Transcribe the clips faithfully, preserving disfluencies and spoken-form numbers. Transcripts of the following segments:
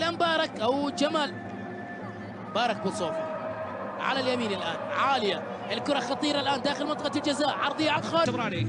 الان بارك او جمال بارك بوصوفي على اليمين الان عاليه، الكره خطيره الان داخل منطقه الجزاء، عرضيه على الخارج. شبراني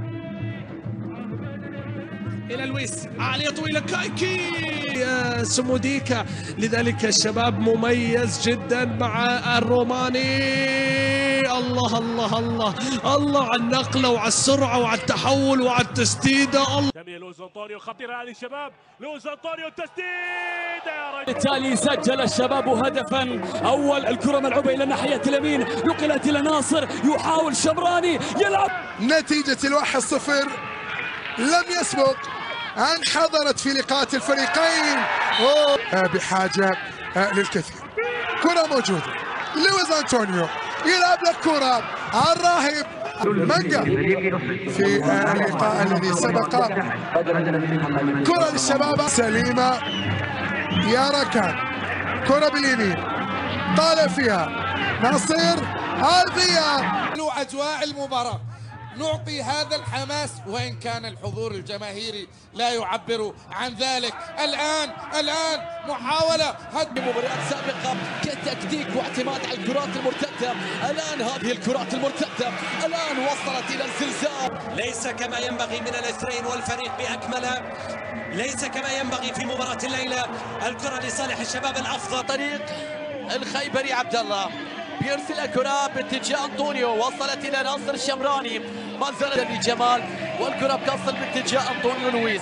الى لويس، عاليه طويله كايكي سموديكا. لذلك الشباب مميز جدا مع الروماني. الله الله الله الله على النقله وعلى السرعه وعلى التحول وعلى التسديده. الله لويس أنطونيو خطيره هذه الشباب، لويس أنطونيو التسديده يا رجل. بالتالي سجل الشباب هدفا اول، الكره ملعوبه الى ناحيه اليمين، نقلت الى ناصر، يحاول شبراني يلعب. نتيجه الواحد صفر لم يسبق أن حضرت في لقاءات الفريقين. أوه. بحاجة للكثير. كرة موجودة، لويس أنطونيو يلعب لك كرة الراهب مانجا في اللقاء الذي سبق. كرة للشباب سليمة يا ركان، كرة باليمين طالع فيها ناصر الفيا. أجواء المباراة نعطي هذا الحماس وإن كان الحضور الجماهيري لا يعبر عن ذلك. الآن الآن محاولة هدم مباريات سابقة كتكتيك واعتماد على الكرات المرتدة، الآن هذه الكرات المرتدة الآن وصلت إلى الزلزال. ليس كما ينبغي من الاثنين والفريق بأكمله، ليس كما ينبغي في مباراة الليلة. الكرة لصالح الشباب الأفضل. طريق الخيبري عبد الله بيرسل الكرة باتجاه أنطونيو، وصلت إلى ناصر الشمراني، ما زالت لجمال والكرة بتصل باتجاه أنطونيو لويس.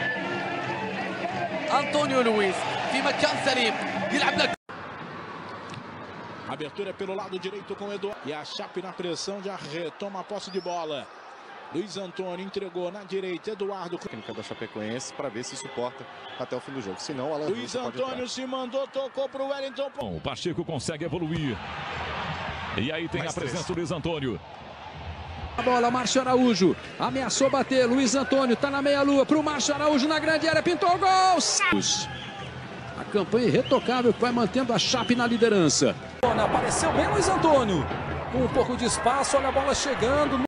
أنطونيو لويس في مكان سليم يلعب لك. Abertura pelo lado direito com Eduardo. E a Chape na pressão já retoma a posse de bola. Luiz Antônio entregou na direita, Eduardo. Técnica da Chapecoense para ver se suporta até o fim do jogo. Senão, Alan Luiz Antônio se mandou, tocou para o Wellington. Bom, o Pacheco consegue evoluir. E aí tem Mais a presença três. do Luiz Antônio. A bola, Márcio Araújo ameaçou bater. Luiz Antônio está na meia-lua para o Márcio Araújo na grande área. Pintou o gol. A campanha irretocável que vai mantendo a Chape na liderança. Apareceu bem Luiz Antônio com um pouco de espaço. Olha a bola chegando.